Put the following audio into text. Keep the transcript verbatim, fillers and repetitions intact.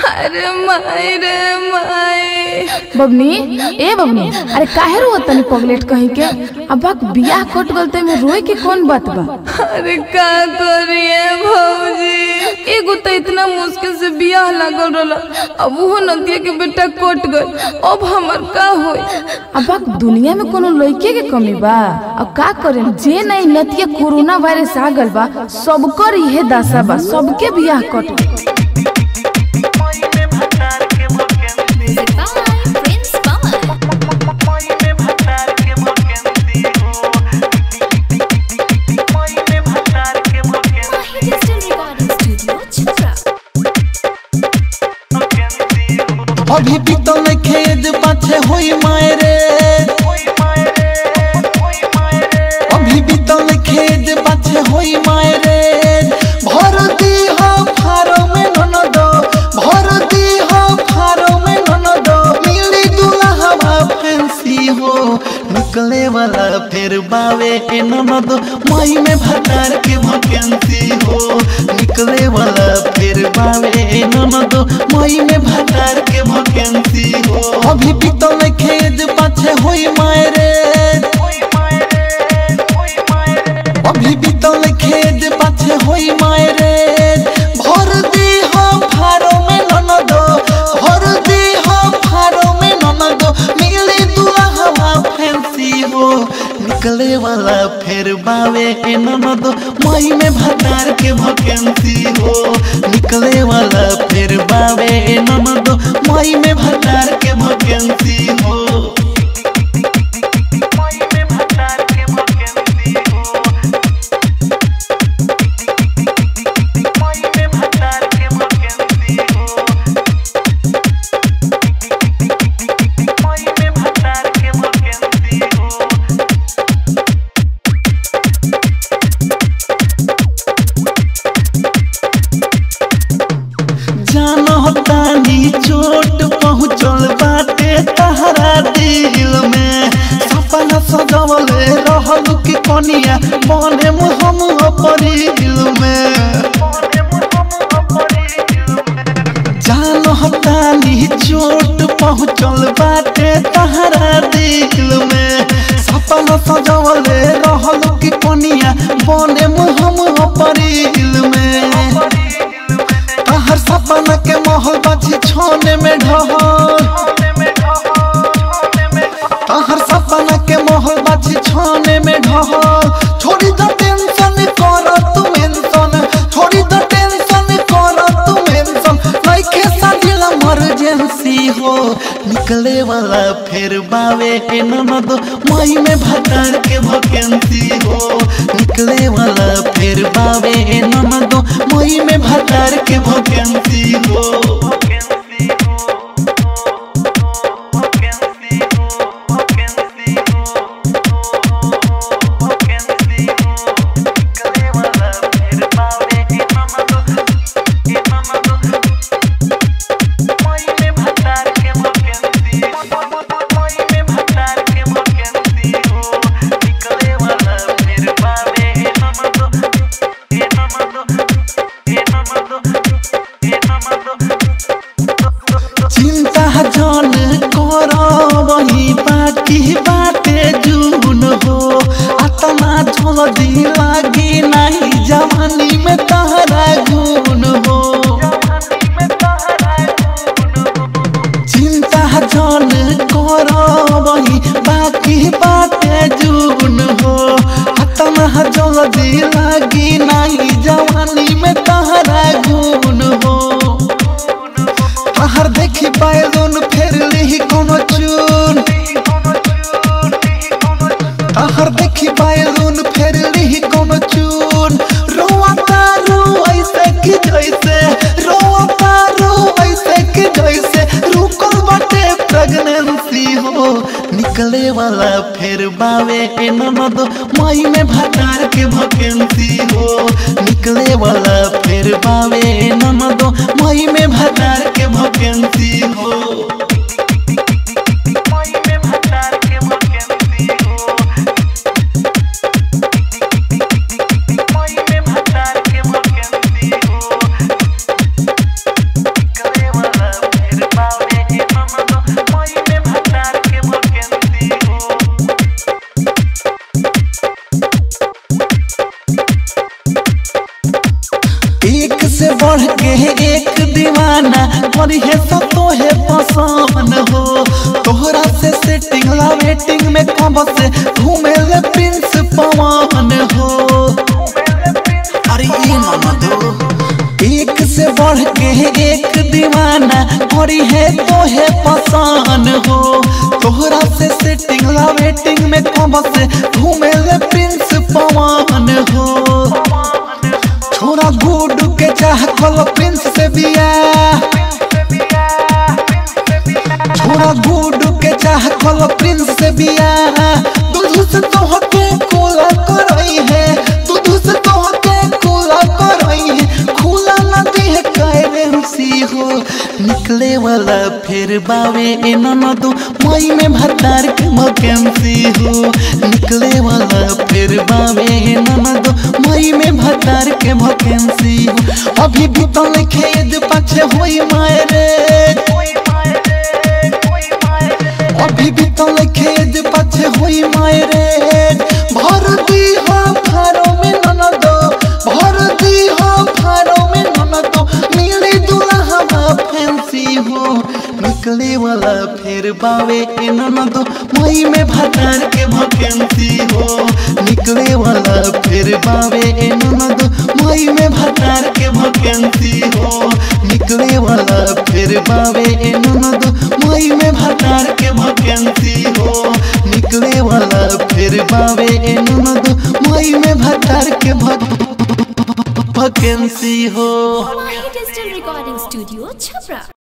अरे माई रे माई। बबनी ए बबनी, अरे काहे रो तनी पगलेट कहीं के? अब बियाह कट गलते में रोए के कौन बात बा? अरे का करिए भौजी, एगो तो इतना मुश्किल से बियाह लागल रहला, अब वो नदिया के बेटा कट गए, अब हमार का होई? अब दुनिया में कोनो लड़के के कमी बा? अब का करें, जे नहीं नतिया कोरोना वायरस आ गल बा, सबकर इहे दशा बा, सबके बियाह कट। अभी बीतल खेद पाछे होई मायरे, अभी बीतल खेद पाछे होई मायरे। भर दी हो फारो में ननद, भर दी हो फारो में ननद, मिली दुल्हा फैंसी हो, निकले वाला फिर बावे ए ननद, मई में भतार के वैकेंसी हो, निकले वाला फिर बावे ए ननद, मई में भतार के वैकेंसी हो। अभी बीतल खेद पाछे होई मायरे, अभी बीतल खेद पाछे होई मायरे। भर दी हो फारो में ननद, भर दी हो फारो में ननद, मिली दुल्हा फैंसी हो, निकले वाला फिर बावे ए ननद, मई में भतार के वैकेंसी हो, निकले वाला फिर बावे ए ननद, मई में भतार के वैकेंसी हो। चोट पहुँचल बाटे तहरा दिल में, सपना सजवले रहल की कनिया बने हम परिल में। जान हतानी चोट पहुँचल बाटे तहरा दिल में, सपना सजवले रहल की कनिया बने हम परिल में। हर सपना के महल बाजी छोने में ढहल, हर सपना के महल बाजी छोने में ढहल। छोड़ी द टेंशन कर तू मेंशन, छोड़ी द टेंशन कर तू मेंशन, लाइके साजिला इमरजेंसी हो, निकले वाला फिर बावे ए ननद, मई में भतार के वैकेंसी हो, निकले वाला फिर बावे ए ननद, मई में भतार के वैकेंसी हो। लागी नहीं जवानी में तहरा गुण हो, चिंता जन करो वही बाकी बातें जून हो। हतना जल्दी लागी नहीं जवानी में तहरा गुण हो, हर देखी बैलून फेर ली कोनो चून, हर देखी बैलून फेर ली कोनो चून। रोता रो ऐसे की जैसे, रोता रो ऐसे की जैसे, रुकल बाटे प्रेगनेंसी हो, निकले वाला फिर बावे ए ननद, मई में भतार के वैकेंसी हो, निकले वाला फिर बावे ए ननद, मई में भतार के वैकेंसी हो। के एक दीवाना और है सब तो है पसंद हो। तोहरा से सेटिंग ला वेटिंग में कब से घूमे ले प्रिंस पवन हो। अरे ये ना दो एक से बढ़ के एक दीवाना और है तो है पसंद हो। तोहरा से सेटिंग ला वेटिंग में कब से घूमे ले प्रिंस पवन हो। छोरा गुडू के चाह खोलो प्रिंस से बिया। छोरा गुडू के चाह खोलो प्रिंस से बिया। दूध से तो होके कोला करई है। दूध से तो होके कोला करई है। खुला नदी है कायरे रुसी हो। निकले वाला फिर बावे एना दो मई में भतार के वैकेंसी हो। निकले वाला फिर बावे एना दो मई में भतार के वैकेंसी हो। अभी भी तो खेद पाछे होई मायरे। अभी भी तो खेद पाछे होई मायरे। भर दी हो फारो में नन दो। भर दी हो फारो में नन दो। नीली दुल्हा फैंसी हो। निकले वाला फिर बावे नन दो मई में भतार के वैकेंसी हो। निकले वाला फिर बावे नन दो मई में भतार के वैकेंसी हो। निकले वाला फिर बावे नन दो मई में भतार के वैकेंसी हो। निकले वाला फिर बावे नन दो मई में भतार के वैकेंसी हो। Mahi Digital Recording Studio, Chapra.